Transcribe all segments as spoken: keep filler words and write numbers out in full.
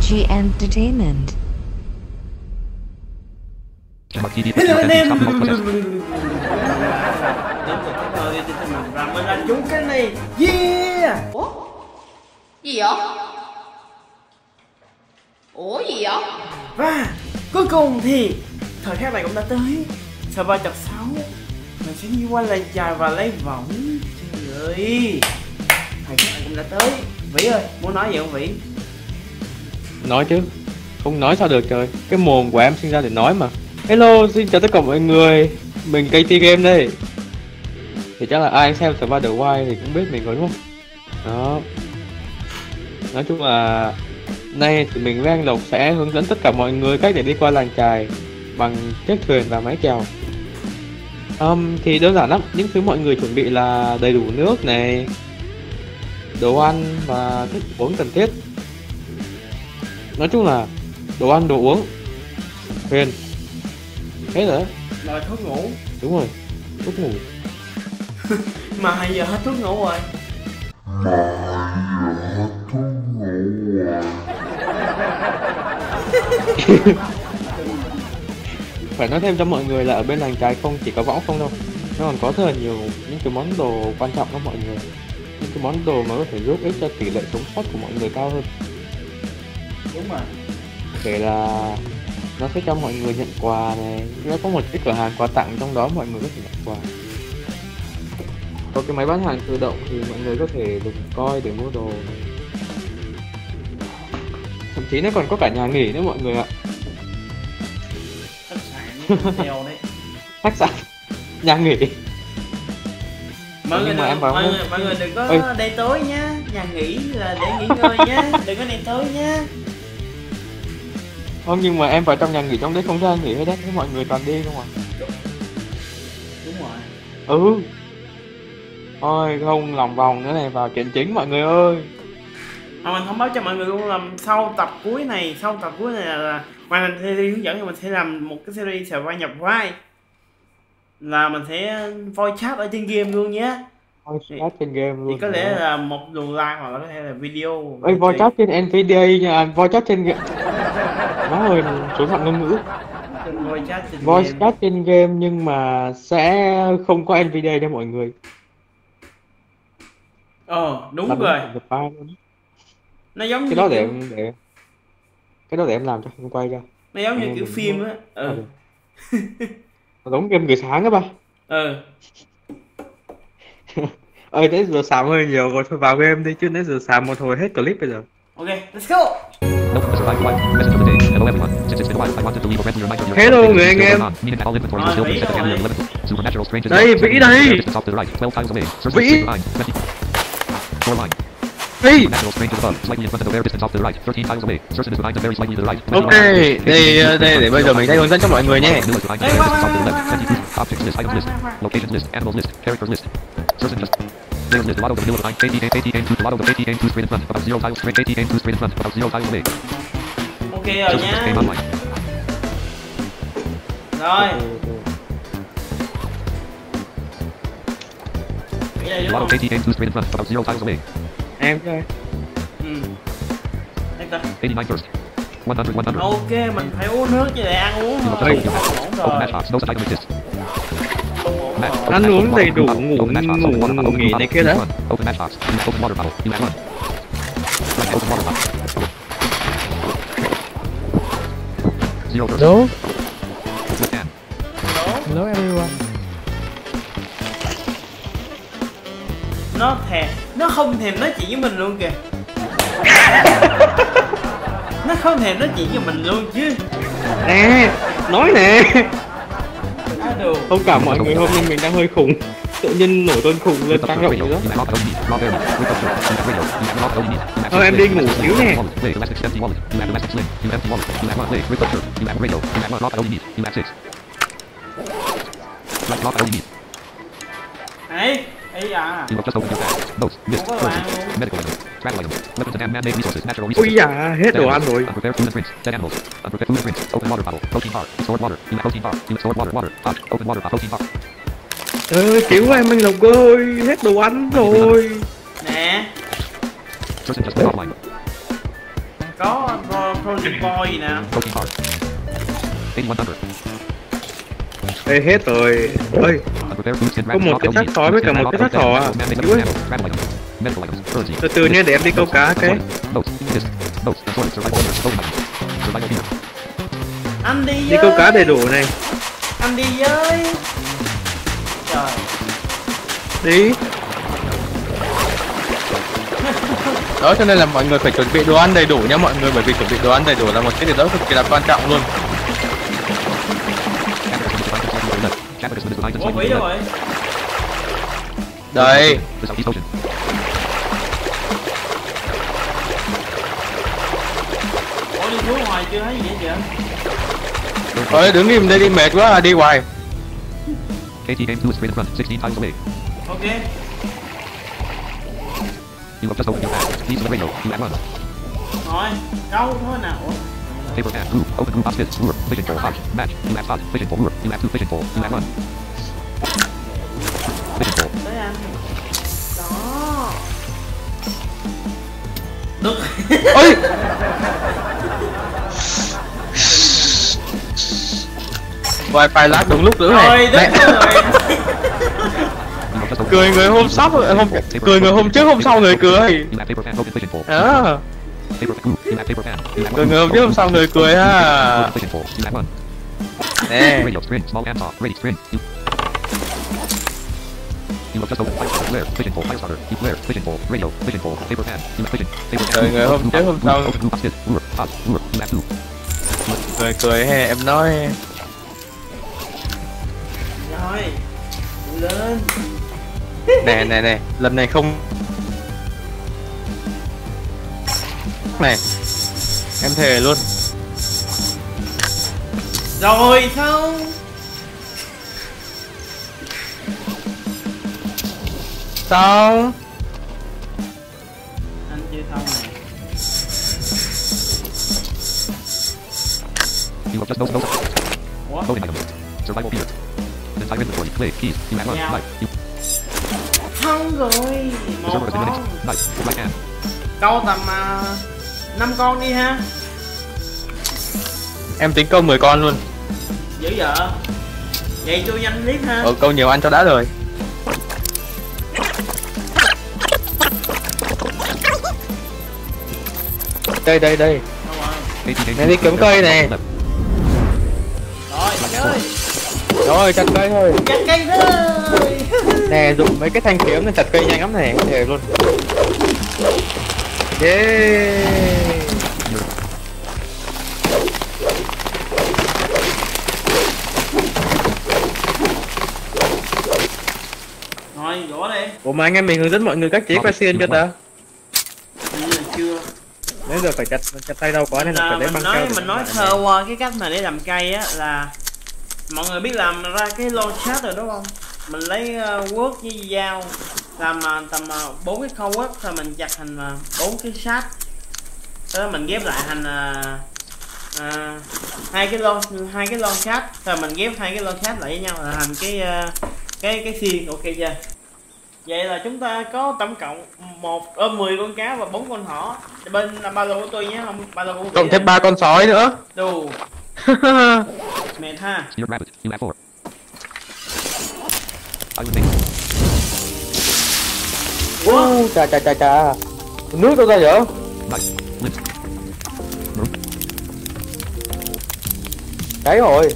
G Entertainment. Hello anh em. Đến từ cái nơi đi trên mình và mình là chúng cái này. Yeah. Ủa? Gì vậy? Ủa gì vậy? Và cuối cùng thì thời khắc này cũng đã tới. Server chập sáu mình sẽ đi qua làng chài và lấy võng. Trời ơi, thời khắc này cũng đã tới. Vĩ ơi, muốn nói gì không Vĩ? Nói chứ, không nói sao được trời. Cái mồm của em sinh ra để nói mà. Hello, xin chào tất cả mọi người. Mình ca tê Game đây. Thì chắc là ai xem server The Wild thì cũng biết mình rồi đúng không? Đó. Nói chung là nay thì mình với anh Lộc sẽ hướng dẫn tất cả mọi người cách để đi qua làng chài bằng chiếc thuyền và máy chèo. Um, thì đơn giản lắm, những thứ mọi người chuẩn bị là đầy đủ nước này, đồ ăn và thức uống cần thiết. Nói chung là đồ ăn, đồ uống, thuyền, hết rồi. Rồi thuốc ngủ. Đúng rồi, thuốc ngủ. Mà bây giờ hết thuốc ngủ rồi. Mà giờ hết thuốc ngủ rồi. Phải nói thêm cho mọi người là ở bên làng chài không chỉ có võng không đâu, nó còn có rất là nhiều những cái món đồ quan trọng đó mọi người, những cái món đồ mà có thể giúp ích cho tỷ lệ sống sót của mọi người cao hơn. Đúng rồi. Kể là nó sẽ cho mọi người nhận quà này, nó có một cái cửa hàng quà tặng trong đó mọi người có thể nhận quà. Có cái máy bán hàng tự động thì mọi người có thể dùng coin để mua đồ này. Thậm chí nó còn có cả nhà nghỉ nữa mọi người ạ. Khách sạn hotel đấy. Khách sạn, nhà nghỉ. Mọi người, mà đừng, em bảo mọi, không? người, mọi người đừng có Ê. đây tối nhá. Nhà nghỉ là để nghỉ ngơi nhá. Đừng có đây tối nhá. Không, nhưng mà em vào trong nhà nghỉ trong đấy không ra nghỉ hết đấy, mọi người toàn đi không à. Đúng rồi. Ừ. Ôi không lòng vòng nữa này, vào chuyện chính mọi người ơi. À, mình thông báo cho mọi người luôn là sau tập cuối này, sau tập cuối này là, là ngoài mình series hướng dẫn thì mình sẽ làm một cái series server nhập vai. Là mình sẽ voice chat ở trên game luôn nhé. Voice chat trên game luôn. Thì có lẽ là một luồng live hoặc là có thể là video. Ê, voice chat trên Nvidia nha, voice chat trên game. Má ơi, số phận ngôn ngữ. Voice chat trên Voice game. chat trên game nhưng mà sẽ không có Nvidia cho mọi người. Ờ, đúng là rồi. Đúng file luôn. Nó giống Cái như đó để kiểu... em để cái đó để em làm cho em quay cho. Nó giống như Em kiểu mình phim mua. á. Ừ. Nó giống game người sáng á ba. Ừ. Ơi nãy giờ xàm hơi nhiều rồi, thôi vào game đi chứ nãy giờ xàm một hồi hết clip bây giờ. Ok, let's go. Hello người anh em. Đây Vĩ đây. Vĩ. Vĩ. Ok, đây đây để bây giờ mình sẽ hướng dẫn cho mọi người nhé. Players list, Lotto, the middle of the line, A T A, A T A, two, Lotto, the A T A, two straight in front, about zero tiles straight, A T A, two straight in front, about zero tiles away. Ok rồi nha. Game online. Rồi. Cái này đúng Lotto, không? A T A, two straight in front, about zero tiles away. Em chơi. Ừ. Đây ta. eighty-nine first. one hundred, one hundred. Ok, mình phải uống nước chứ để ăn uống thôi. Open Ổn rồi. matchbox, no such item exists. Ăn uống đầy đủ, ngủ ngủ ngủ nghỉ này kia đã. Open matchbox. Open water bottle. You have one. Open water bottle. Zero first. Hello. Left hand. Hello everyone. Nó thèm, nó không thèm nói chuyện với mình luôn kìa. Nó không thèm nói chuyện với mình luôn chứ. Nè, nói nè. Á đồ. Không cả mọi người hôm nay mình đang hơi khùng. Tự nhiên nổi cơn khùng lên tăng động gì đó. Thôi em đi ngủ xíu nè. Ấy, ấy à. Ui da, hết đồ ăn rồi. Ơi cứu em anh Lộc ơi, hết đồ ăn rồi. Nè. Có Frozen Boy gì nè. Protein card. eighty-one hundred. Đây hết rồi. Ơi, Unprepared foods can có một cái xác sói với cả một cái xác thỏ à. Ui, Medical items. Urgency. từ từ nhé, để em đi câu cá cái. Notes. Disc. Notes. Assorted survival orders. Survival gear. Anh đi với. Đi câu cá đầy đủ này. Anh đi với. Trời. Đi. Đó, cho nên là mọi người phải chuẩn bị đồ ăn đầy đủ nhá mọi người, bởi vì chuẩn bị đồ ăn đầy đủ là một cái điều đó cực kỳ là quan trọng luôn. Ủa Vĩ đâu rồi? Đây. The Southeast Ocean. Ủa đi xuống ngoài chưa thấy gì vậy vậy? Thôi đứng im đây đi, mệt quá à, đi hoài. K T game two is straight in front, sixteen times away. Ok. You have just opened your app. Please the radio. You add one. Rồi, đâu thôi nào. Ủa? Paper can. Blue. Open group opposite. Lure. Fishing pole. Hot. Match. You add spot. Fishing pole. Lure. You add two fishing pole. You add one. Fishing pole. Tới anh. Đó. Được. Ôi. Wifi lag đúng lúc nữa này. Rồi, đất Mẹ. rồi. You have just opened. Cười người hôm sắp hôm cười người hôm trước hôm sau người cười. You add paper can. Open fishing pole. À, Paper can. You add paper can. You add cười one. người hôm trước hôm sau người cười ha. Open fishing pole. You add one. Nè. Radio string. Small and top. Ready string. You. You have just opened fire flare. Fishing pole. Fire starter. You flare. Fishing pole. Radio. Fishing pole. Paper can. You add fishing. Paper can. Cười người hôm trước hôm sau Open group opposite. Lure. Hot. Lure. You add two. cười cười he, em nói. Rồi. Lên. Nè nè nè, lần này không. Này. Em thề luôn. Rồi xong. Xong. Anh chưa xong này. You have just no no. Ủa? Loading item. Survival gear. Entire inventory. Play. Keys. You add one. Yeah. Knife. You. Xong rồi. Một Reserve con. eliminate. Knife. Right hand. Câu tầm uh, năm con đi ha. Em tính câu mười con luôn. Dữ vợ. Vậy cho nhanh clip ha. Ờ, câu nhiều ăn cho đã rồi. Đây đây đây. Đâu rồi? K T game Nè, đi kiếm cây này. Rồi, chơi. Rồi chặt cây thôi. Chặt cây thôi. Nè, dùng mấy cái thanh kiếm nên chặt cây nhanh lắm này, thề luôn. Yeah. Rồi, gõ đi. Ủa mà anh em mình hướng dẫn mọi người cách chế que xiên cho ta. Hình như là chưa. Nãy giờ phải chặt chặt tay đâu quá nên là À, phải lấy mình băng nói keo. để mình nói lại sơ này. qua cái cách mà để làm cây á là mọi người biết làm ra cái lon chat rồi đúng không? Mình lấy uh, Word với dao làm uh, tầm bốn uh, cái khâu Word rồi mình chặt thành bốn uh, cái sát, đó mình ghép lại thành uh, uh, hai cái lon hai cái lon chat, rồi mình ghép hai cái lon chat lại với nhau là thành cái uh, cái cái xiên, ok chưa? Vậy là chúng ta có tổng cộng một ôm mười con cá và bốn con thỏ. Bên là ba lô của tôi nhé, không ba lô của Cộng thêm ba con sói nữa. đủ mệt ha. Your rabbit. You add four. I would think. Wow, chà chà chà chà. Nước đâu ra vậy? Knife. Lint. Rope. Cháy rồi.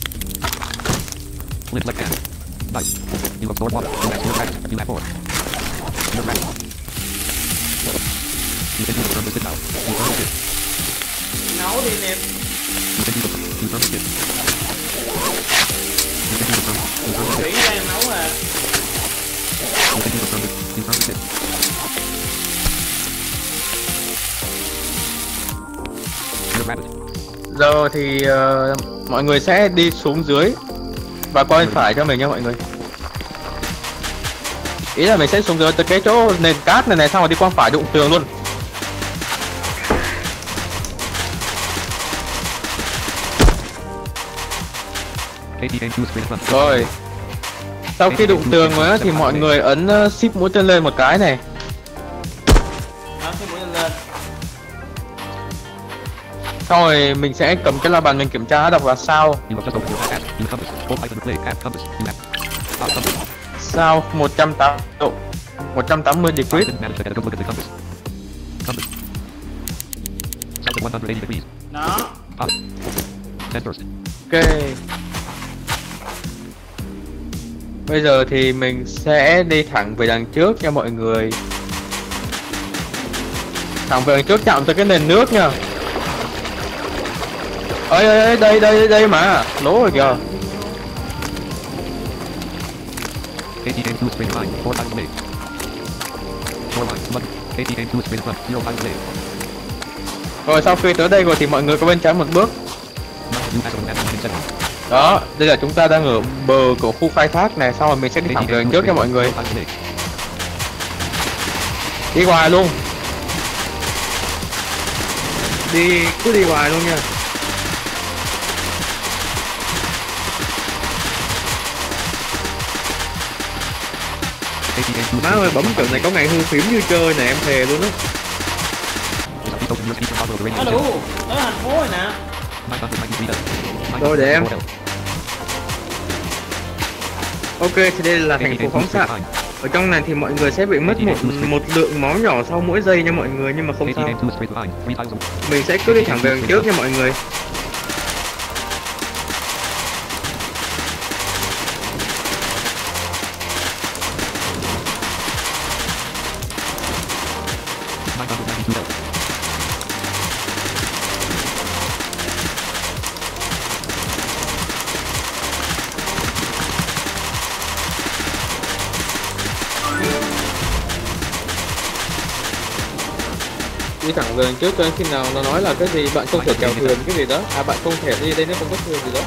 Lint left hand. Knife. You have stored water. You add your rabbit. You add four. Your rabbit. You can use the term to sit now. You turn the sit. Nấu đi nè. You can use the you turn the sit. You can use the term you turn the Thủy sit. đang nấu à. You can use the term you turn the sit. Your rabbit. Giờ thì uh, mọi người sẽ đi xuống dưới và qua bên phải cho mình nha mọi người. Ý là mình sẽ xuống dưới từ cái chỗ nền cát này này, xong rồi đi qua phải đụng tường luôn. Rồi. Sau khi đụng tường á thì mọi người ấn uh, shift mũi tên lên một cái này. Đó, cái mũi lên lên. Xong rồi mình sẽ cầm cái la bàn mình kiểm tra đọc là sao. You have just opened your app. You compass. Hold item to play. App compass. You have. Stop compass. Sao một trăm tám mươi độ, một trăm tám mươi degree. Didn't manage to get a good look at the compass. Compass. South of one hundred eighty degrees. Đó. Up. Ten first. Ok. Bây giờ thì mình sẽ đi thẳng về đằng trước nha mọi người. Thẳng về đằng trước chạm tới cái nền nước nha. Ơi ơi ơi, đây đây đây mà, lố rồi kìa. A T M two straight line. Four times late. Four line. Button. A T M two straight left. Zero times late. Rồi sau khi tới đây rồi thì mọi người có bên trái một bước. You have an app in seven. Đó, đây là chúng ta đang ở bờ của khu khai thác này, sau rồi mình sẽ đi thẳng về đằng trước nha mọi người. Đi hoài luôn. Đi, cứ đi hoài luôn nha. Má ơi, bấm trận này có ngày hư phím như chơi nè, em thề luôn á. Nó đủ. Tới thành phố rồi nè. Rồi để em. Ok, thì đây là thành phố phóng xạ. Ở trong này thì mọi người sẽ bị mất một một lượng máu nhỏ sau mỗi giây nha mọi người, nhưng mà không sao. Mình sẽ cứ đi thẳng về đằng trước nha mọi người. Đi thẳng về đằng trước cho đến khi nào nó nói là cái gì bạn không thể chèo thuyền cái gì đó, à bạn không thể đi đây, nó không có thuyền gì đó.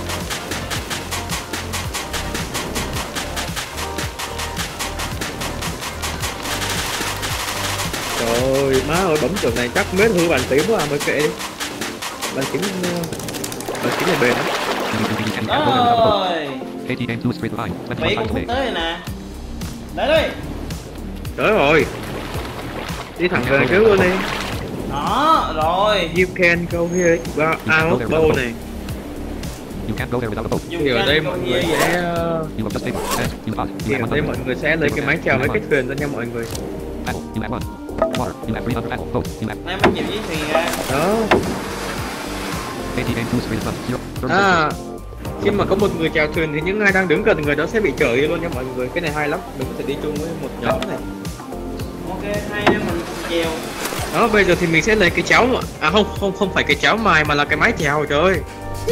Trời má ơi, bấm trường này chắc mết hư bàn phím quá à, mới kệ đi. Bàn phím bàn phím này bền lắm. Rồi. A T M two straight line. Mỹ cũng sắp tới rồi nè. Đấy đi. Tới rồi. Đi thẳng về đằng trước luôn đi. Đó, rồi. You can go here out boat này. You can't go there without a boat. Thì ở đây mọi người sẽ You have just stable. Yes, you pass. thì ở đây mọi người sẽ lấy cái máy chèo với cái thuyền ra nha mọi người. Apple. You have one. Water. You have three hundred apple. Boat. You have. Em mới chịu với thuyền ra. Đó. A T M two straight left. Zero. À, khi mà có một người chèo thuyền thì những ai đang đứng gần người đó sẽ bị chở đi luôn nha mọi người. Cái này hay lắm, mình có thể đi chung với một nhóm này. Ok, hai anh em mình chèo. Đó, bây giờ thì mình sẽ lấy cái cháo mà. À không, không không phải cái cháo mài mà là cái mái chèo, trời ơi.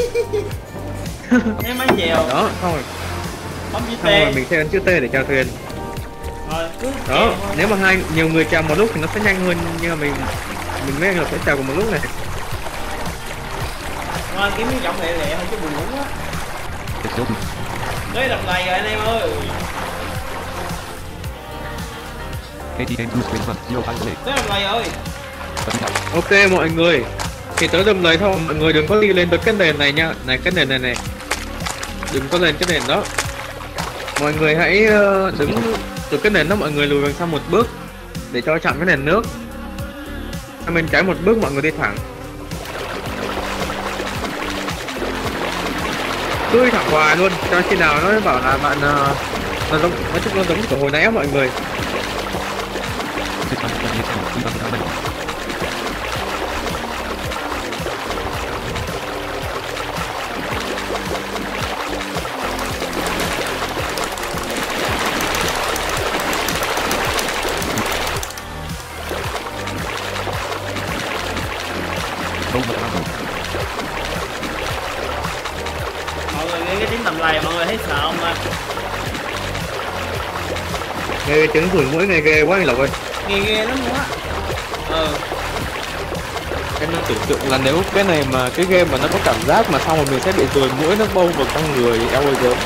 Cái máy chèo. Đó, xong rồi. Bấm chữ T. Xong rồi mình sẽ ấn chữ T để chèo thuyền. Rồi, cứ Đó, chèo thôi. nếu mà hai nhiều người chèo một lúc thì nó sẽ nhanh hơn, nhưng mà mình mình mấy anh là sẽ chèo cùng một lúc này. Rồi, kiếm cái giọng lẹ lẹ thôi chứ buồn ngủ quá. It's still. Tới đầm lầy rồi anh em ơi. A T M two straight left. Zero times late. Tới đầm lầy rồi. Ok mọi người, thì tới đầm lầy thôi, mọi người đừng có đi lên tới cái nền này nha. Này cái nền này này, đừng có lên cái nền đó. Mọi người hãy uh, đứng từ cái nền đó, mọi người lùi về sau một bước để cho chạm cái nền nước. Sang bên trái một bước, mọi người đi thẳng. Cứ đi thẳng hoài luôn, cho khi nào nó bảo là bạn uh, nó giống, nói chung nó giống của hồi nãy á mọi người. six hundred twenty-eight apple. three hundred apple. Don't look around. Mọi người nghe cái tiếng đầm lầy mọi người thấy sợ không ạ? Nghe cái tiếng rủi mũi này ghê quá anh Lộc ơi. Nghe ghê lắm luôn á. Ừ. Em đang tưởng tượng là nếu cái này mà cái game mà nó có cảm giác mà xong rồi mình sẽ bị ruồi mũi nó bâu vào trong người, eo ơi gớm.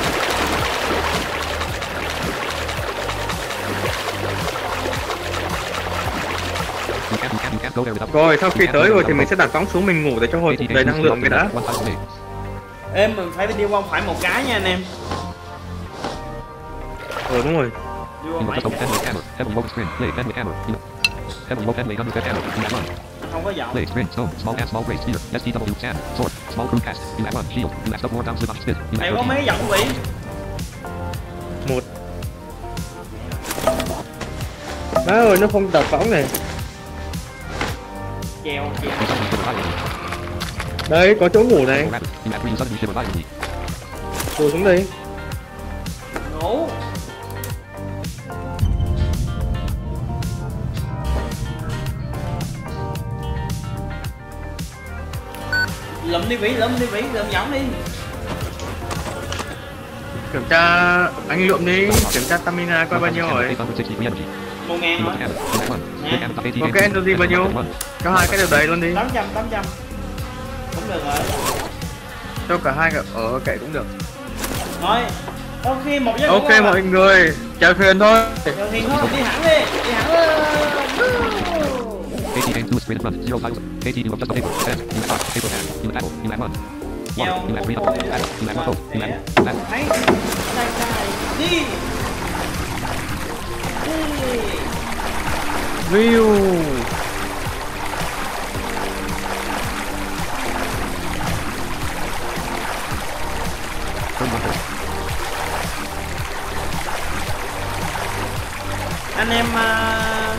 You can't, you can't, you can't go there without. Rồi sau khi tới rồi thì mình sẽ đặt phóng xuống mình ngủ để cho hồi phục đầy năng lượng cái đã. Em mình phải đi qua phải một cái nha anh em. Ờ đúng rồi. Đi qua You phải must cái. open with hammer. Heaven low screen. Play then with hammer. You know. Heaven low then with under hammer. You have one. không có giọng. Blade, string, stone, small and small blade, spear, S T W, sand, sword, small crew cast, you add one, shield, you add double more down, slip, spit, you Mày add có mấy giọng vị? Một. Má ơi, nó không đập võng này. Chèo chèo. Đây, có chỗ ngủ này. You add three, you suddenly shiver violently. Ngủ xuống đi. Ngủ. Lụm đi Vĩ, lụm đi Vĩ, lụm giọng đi. Kiểm tra anh lượm đi, kiểm tra stamina coi bao nhiêu rồi. Một ngàn hả? Nè. Có cái energy bao nhiêu? Cho hai cái đều đầy luôn đi. Tám trăm, tám trăm. Cũng được rồi. Cho cả hai cả ở kệ cũng được. Rồi. Ok, một giấc Ok mọi người, chào thuyền thôi. Chào thuyền thôi, đi hẳn đi, đi hẳn lên. K T aim two straight in front, zero tiles. K T you adjust the paper, ten, you add five, paper hand, you add apple, you add one. One, you add three up, add, you add one hope, you add, you add. Thấy, đây đây, đi. Đi. View. Turn one first. Anh em uh,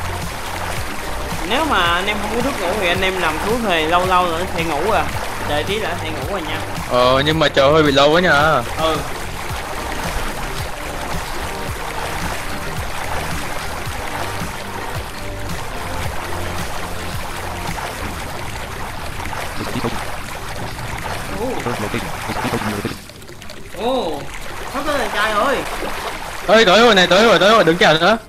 nếu mà anh em không có thuốc ngủ thì anh em làm thuốc thì lâu lâu nữa sẽ ngủ à. Đợi tí đã sẽ ngủ rồi nha. Ờ nhưng mà chờ hơi bị lâu quá nha. Ừ. Ồ, sắp tới đàn trai rồi. Ơi tới rồi này, tới rồi, tới rồi, đừng chờ nữa.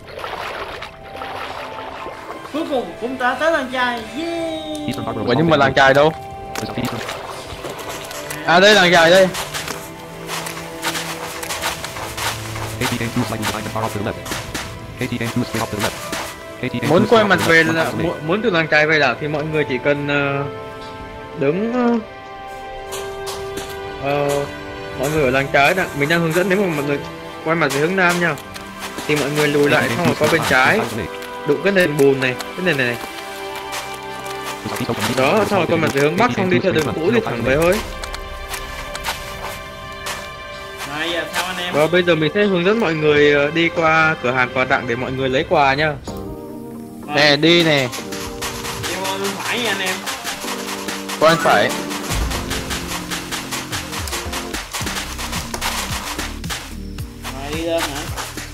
Cuối cùng cũng đã tới làng trai. Yeah. Ủa nhưng mà làng trai đâu? À đây làng trai đây. Muốn quay mặt về là muốn từ làng trai về đảo thì mọi người chỉ cần uh, đứng uh, mọi người ở làng trái nè, mình đang hướng dẫn nếu mà mọi người quay mặt về hướng nam nha thì mọi người lùi lại xong rồi qua bên trái đụng cái nền bùn này, cái nền này, này. Đó, xong rồi qua mặt về hướng bắc xong đi theo đường cũ đi thẳng về thôi. Rồi giờ sao anh em? Và bây giờ mình sẽ hướng dẫn mọi người đi qua cửa hàng quà tặng để mọi người lấy quà nha. Rồi. Nè đi nè. Đi qua bên phải nha anh em. Qua bên phải. Rồi đi lên hả?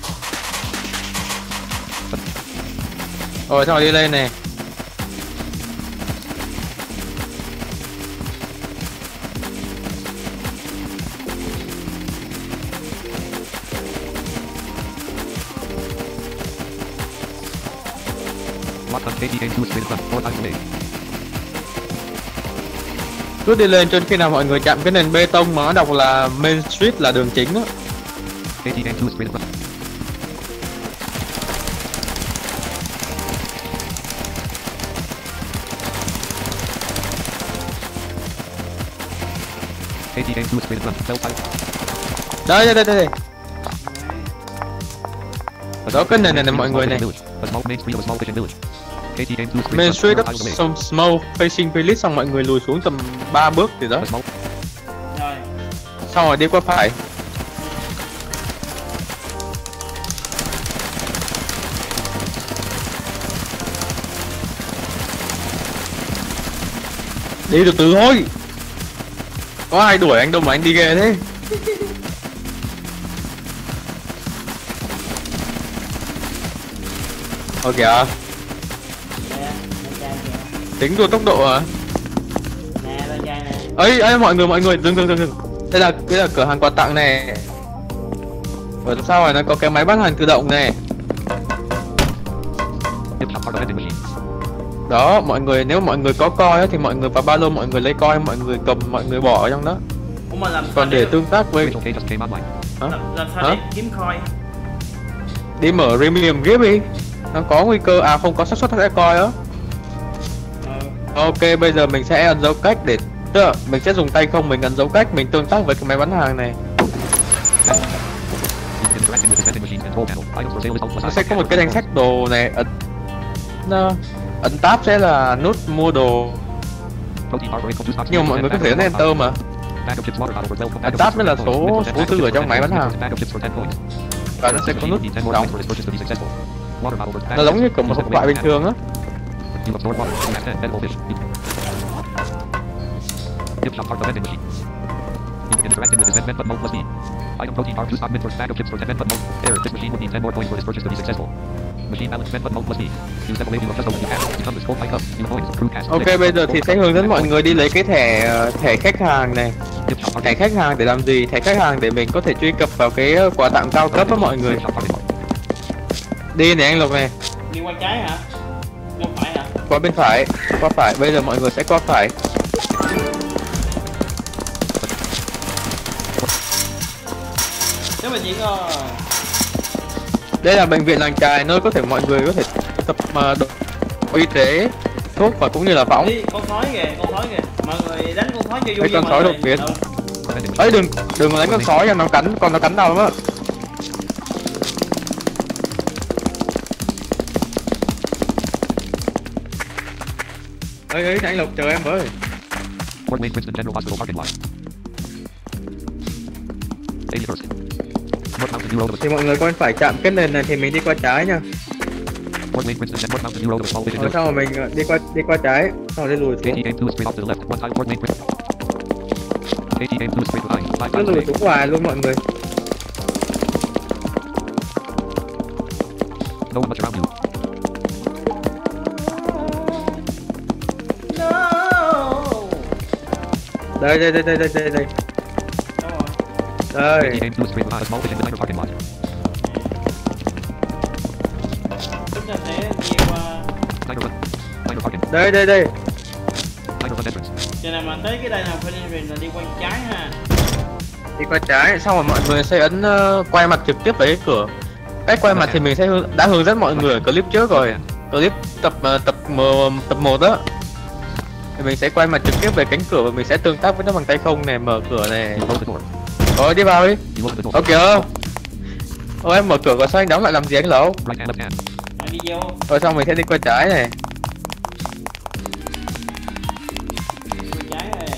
Rồi xong rồi đi lên nè. Cứ đi lên cho khi nào mọi người chạm cái nền bê tông mà nó đọc là Main Street là đường chính á. Đây đây đây đây. Ở đó cái nền này, này mọi người này. Main Street up some small facing village xong mọi người lùi xuống tầm ba bước thì đó. Rồi. Xong rồi đi qua phải. Đi từ từ thôi. Có ai đuổi anh đâu mà anh đi ghê thế. Ồ kìa. Tính đua tốc độ à? Nè, lên trai nè. Ấy, ấy mọi người mọi người dừng dừng dừng dừng. Đây là cái là cửa hàng quà tặng này. Ở sau này nó có cái máy bán hàng tự động này. Đó, mọi người nếu mọi người có coi á, thì mọi người vào ba lô mọi người lấy coi, mọi người cầm mọi người bỏ ở trong đó. Ủa mà làm còn để tương tác với hả? Làm, làm sao để kiếm coin? Đi mở premium gift đi. Nó có nguy cơ à không có xác suất sẽ coi á. Ừ. Ok, bây giờ mình sẽ ấn dấu cách để tức là mình sẽ dùng tay không, mình ấn dấu cách mình tương tác với cái máy bán hàng này. Nó sẽ có một cái danh sách đồ này ấn, ấn tab sẽ là nút mua đồ. Nhưng mà mọi người có thể ấn enter mà. Ấn tab mới là số số thư ở trong máy bán hàng. Và nó sẽ có nút đóng. Nó giống như của một hộp thoại bình thường á. Interacting with this event button mode plus B. Item protein bar to stock mint for stack of chips for ten button mode. Error. This machine would need ten more coins for this purchase to be successful. Machine balance event button mode plus B. Use double A to just open the cash. Become this gold high cup. New coins. Crew cash. Ok, bây giờ thì sẽ hướng dẫn mọi người đi lấy cái thẻ thẻ khách hàng này. Thẻ khách hàng để làm gì? Thẻ khách hàng để mình có thể truy cập vào cái quà tặng cao cấp đó mọi người. Đi này anh Lộc này. Đi qua trái hả? Qua phải hả? Qua bên phải. Qua phải. Bây giờ mọi người sẽ qua phải. Nếu mà chỉ có Đây là bệnh viện làng chài, nơi có thể mọi người có thể tập uh, đồ y tế, thuốc và cũng như là võng. đi con sói kìa, con sói kìa. Mọi người đánh con sói cho vui. Mấy con sói đột biến. Ấy đừng đừng có đánh con sói nha, nó cắn, con nó cắn đau lắm á. Ấy ấy anh Lộc chờ em với. Fort Wayne Princeton General Hospital parking lot. eighty-first. North Mountain View Road of Thì mọi người coi phải chạm cái nền này thì mình đi qua trái nha. Fort Wayne Princeton North Mountain View Road of a small village. Rồi sau rồi mình đi qua đi qua trái, sau rồi đi lùi AT xuống. aim two straight off to the left. One time Fort Wayne Princeton. AT aim two straight line. Five Cứ times lùi straight. xuống hoài luôn mọi người. No one much around you. No. Đây đây đây đây đây đây đây. Đâu rồi? Đây. AT aim two straight line. A small village designer parking lot. Chúng ta sẽ đi qua. Diner run. Diner parking. Đây đây đây. Diner run entrance. Cho nên mà tới cái đây nào phải đi là đi qua trái ha. Đi qua trái, xong rồi mọi người sẽ ấn uh, quay mặt trực tiếp với cái cửa. Cách quay mặt thì mình sẽ hướng, đã hướng dẫn mọi người ở clip trước rồi. Clip tập uh, tập m- tập một đó. Thì mình sẽ quay mặt trực tiếp về cánh cửa và mình sẽ tương tác với nó bằng tay không này, mở cửa này. You close the door. Rồi đi vào đi. You open the door. Ơ kìa. Ôi em mở cửa rồi sao anh đóng lại làm gì anh Lẩu? Right hand, left hand. Rồi đi vô. Rồi xong mình sẽ đi qua trái này. Qua trái này.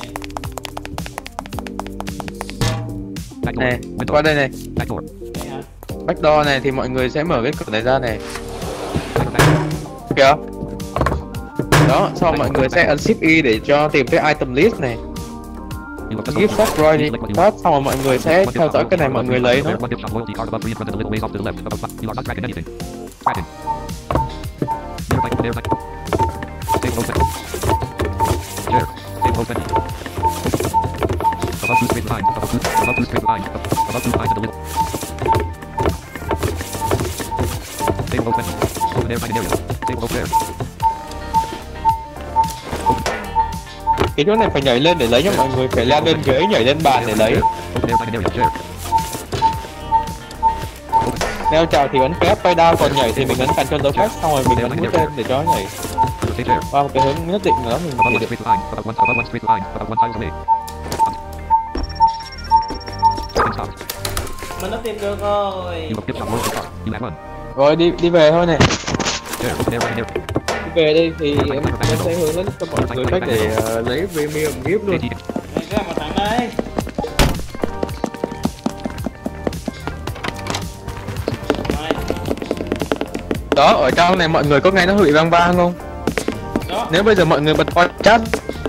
Back door. Này, Window. qua đây này. Back door. Đây hả? Back door này thì mọi người sẽ mở cái cửa này ra này. Diner back. Kìa. Đó, sau mọi người sẽ ấn shift Y để cho tìm cái item list này. You have just Gift opened. shop rồi đi. Select what you Đó, want. xong rồi mọi người sẽ One theo gift dõi shop cái này loyalty mọi card người above lấy three nó. One gift shop loyalty card above three in front of the little ways off to the left. Above five. You are not tracking anything. Tracking. Near like, near like. Table open. Chair. Table open. Above two straight lines. Above two. Above two straight lines. Above two lines in the middle. Table open. Open air dining area. Table open air. Cái chỗ này phải nhảy lên để lấy cho mọi người, phải leo lên ghế nhảy lên bàn để lấy. Open air dining area. Chair. Leo chào thì ấn F quay down, còn nhảy thì mình ấn cạnh cho dấu cách, xong rồi mình ấn mũi tên để cho nó nhảy Rotate chair. qua một cái hướng nhất định nữa mình Above chỉ one được. straight line. Above one. Above one straight line. Above one tiles away. Second stop. Mình đã tìm được rồi. You have gift shop loyalty card. You have one. Rồi đi đi về thôi này. Chair. Open air dining area. Đi về đây thì em, em sẽ hướng dẫn cho mọi người cách để uh, lấy premium gift luôn. AT. Đây cái mà tặng đây. Rồi. Đó, ở trong này mọi người có nghe nó bị vang vang không? Đó. Nếu bây giờ mọi người bật qua chat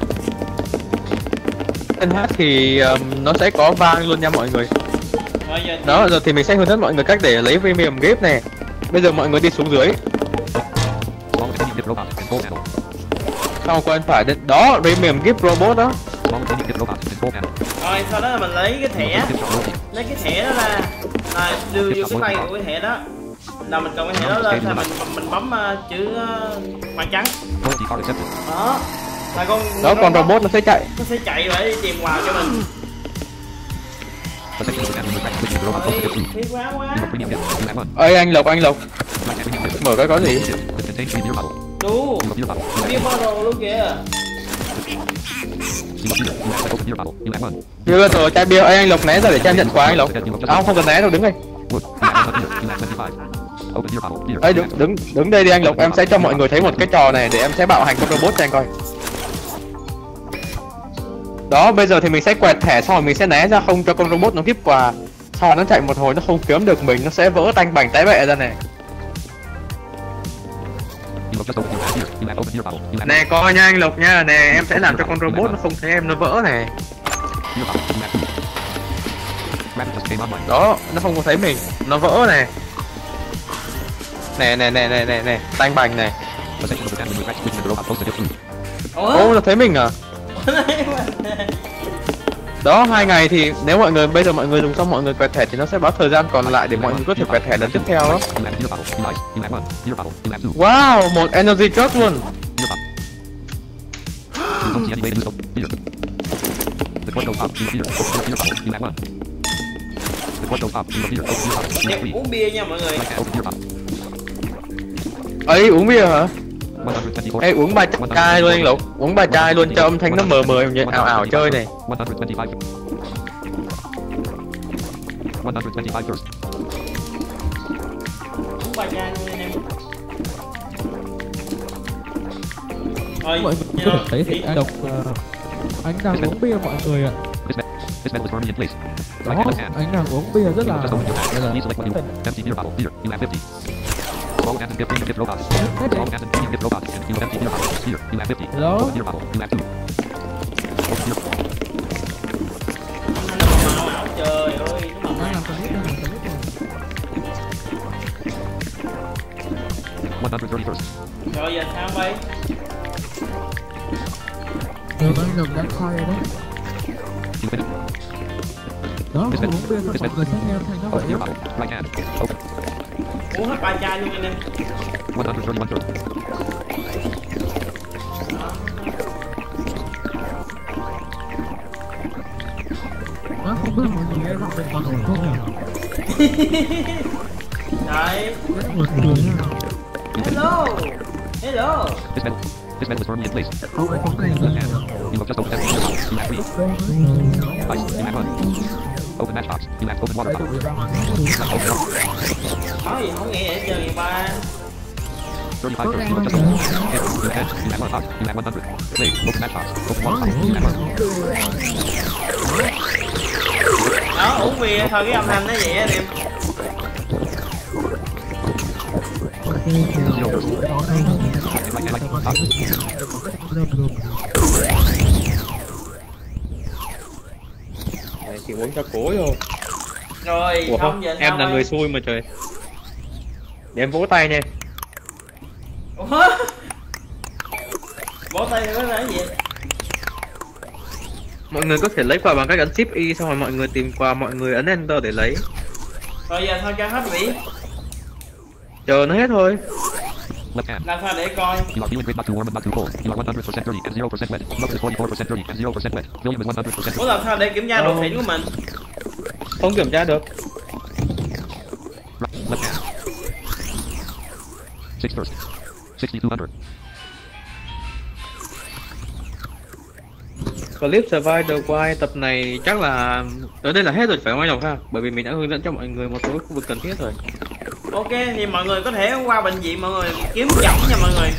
trên hát thì um, nó sẽ có vang luôn nha mọi người. Rồi giờ Đó, giờ thì mình sẽ hướng dẫn mọi người cách để lấy premium gift này. Bây giờ mọi người đi xuống dưới, Small convenient gift robot. Control panel. xong qua bên phải đến đó, premium gift robot đó. Small convenient gift robot. Control panel. rồi sau đó là mình lấy cái thẻ. Gift shop loyalty. Lấy cái thẻ đó ra. Rồi đưa vô cái tay của cái thẻ đó. Là mình cầm cái thẻ đó lên, rồi mình mình bấm uh, chữ uh, màn trắng. Loyalty card accepted. Đó. Là con Đó, còn robot nó sẽ chạy. nó sẽ chạy và đi tìm quà cho mình. The section of the panel with which the robot Ôi, posted gift. phí quá You quá. have premium gift. You have one. Ơi anh Lộc, anh Lộc, Black premium gift. mở cái có gì? This contains three beer bottle. Đu. You have beer bottle. You have Bia bottle luôn kìa. You have beer. You have open beer bottle. You have one. Đưa rồi chai bia. Ê anh Lộc né ra để cho em nhận quà anh Lộc. À, không, không cần né đâu, đứng đây. Wood. You have one beer. You have twenty-five. Open gear bottle. Gear. Ê đứng đứng đứng đây đi anh Lục, em sẽ cho mọi người thấy một cái trò này để em sẽ bạo hành con robot cho anh coi. Đó, bây giờ thì mình sẽ quẹt thẻ xong rồi mình sẽ né ra không cho con robot nó tiếp quà. Sau nó chạy một hồi nó không kiếm được mình, nó sẽ vỡ tanh bành té bẹ ra này. You have just opened your gear. You have opened gear bottle. You have Nè coi nha anh Lục nha, nè em sẽ làm cho con robot nó không thấy em nó vỡ này. gear bottle. You have. Rabbit just came online. Đó, nó không có thấy mình, nó vỡ này. Nè nè nè nè nè nè, tanh bành này. Possession of the damage with the robot posted it. Ô, nó thấy mình à? Đó, hai ngày thì nếu mọi người bây giờ mọi người dùng xong mọi người quẹt thẻ thì nó sẽ báo thời gian còn lại để mọi người có thể quẹt thẻ lần tiếp theo đó. You have gear bottle. You nice. You have one. Gear bottle. You have two. Wow, một energy card luôn. Gear bottle. You don't see any way to do so. Here. The quad goes up. You here. Open gear bottle. You have one. The quad goes up. You here. Open gear bottle. You have Em three. uống bia nha mọi người. Like that. Open gear bottle. Ấy uống bia hả? one hundred twenty-four. Ê uống ba chai luôn anh Lục, uống ba chai luôn cho âm thanh nó mờ mờ như ảo ảo chơi này. one hundred twenty-five. one hundred twenty-five first. Uống ba chai luôn anh em. Thôi, Mọi người có thể thấy thì anh đọc anh đang uống bia mọi người ạ. This man, this man was firmly in place. Đó, Right hand left hand. anh đang uống bia rất You là just open your hand. là Please select what you want. Empty beer bottle. Here, you have fifty. Small hand and gift, gift robot. Small hand and medium gift robot. And you have empty beer bottle. Here, you have fifty. Hello? Open beer bottle. You have two. Open beer bottle. trời ơi, nó màu đang làm clip đang làm clip này. one hundred thirty first. Rồi giờ sao vậy? Được anh được đã khai đấy. You finish. Đó, không uống bia sao mọi người sẽ nghe thành nó vậy Open beer á. bottle. Right hand. Open. Uống hết ba chai luôn anh em. one hundred thirty-one first. Đó, không biết mọi người nghe giọng mình còn ổn không nhỉ? Đấy. Rất buồn cười nha. Hello. Hello. This man, this man was firmly in place. Không phải có cái gì Left hand. You have just opened empty beer bottle. You have three. Ice. You have one. Open matchbox. You have open water bottle. Open water. Nói gì không nghe hết trơn vậy ba. thirty-five first. You have just opened. Here, you have ten. You have one box. You have one hundred. Play. Open matchbox. Open water bottle. You have one. Đó, uống bia thôi cái âm thanh nó vậy á anh em. Zero first. Like, like, like, up. Này thì uống cho cố vô. Rồi, Ủa xong không, giờ em sao là đây? người xui mà trời. Để em vỗ tay nha. Ủa? Vỗ tay nó là cái gì? Mọi người có thể lấy quà bằng cách ấn Shift Y xong rồi mọi người tìm quà, mọi người ấn Enter để lấy. Rồi giờ thôi cho hết vị. Chờ nó hết thôi. Left hand. Làm sao để coi? You are feeling great, not too warm and not too cold. You are one hundred percent dirty and zero percent wet. Lux is forty-four percent dirty and zero percent wet. William is one hundred percent. Ủa làm sao để kiểm tra độ xỉn của mình? Không kiểm tra được. Right, left hand. Six first. sixty-two hundred. Clip Survival The Wild tập này chắc là tới đây là hết rồi phải không anh Ngọc ha? Bởi vì mình đã hướng dẫn cho mọi người một số khu vực cần thiết rồi. Ok thì mọi người có thể qua bệnh viện mọi người kiếm chậm nha mọi người.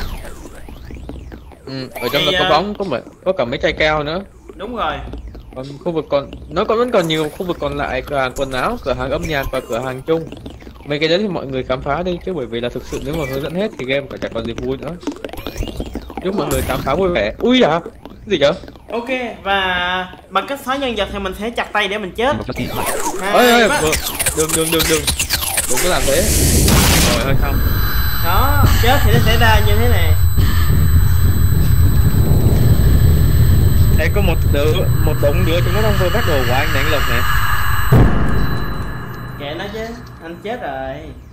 Ừ, ở trong Thì, là có à, bóng, có mấy, có cả mấy chai keo nữa. Đúng rồi. Còn khu vực còn nó còn vẫn còn nhiều khu vực còn lại, cửa hàng quần áo, cửa hàng âm nhạc và cửa hàng chung. Mấy cái đấy thì mọi người khám phá đi chứ bởi vì là thực sự nếu mà hướng dẫn hết thì game cả chả còn gì vui nữa. Chúc mọi người khám phá vui vẻ. Ui à, cái gì vậy? Ok và bằng cách xóa nhân vật thì mình sẽ chặt tay để mình chết. You have just eaten. Hai, Ơi ơi, ba. vừa- đừng đừng đừng đừng đừng có làm thế. Rồi hơi không. Đó, chết thì nó sẽ ra như thế này. Đây có một đứa, một đống đứa chúng nó đang vừa bắt đồ của anh này, anh Lộc này. Kệ nó chứ, anh chết rồi.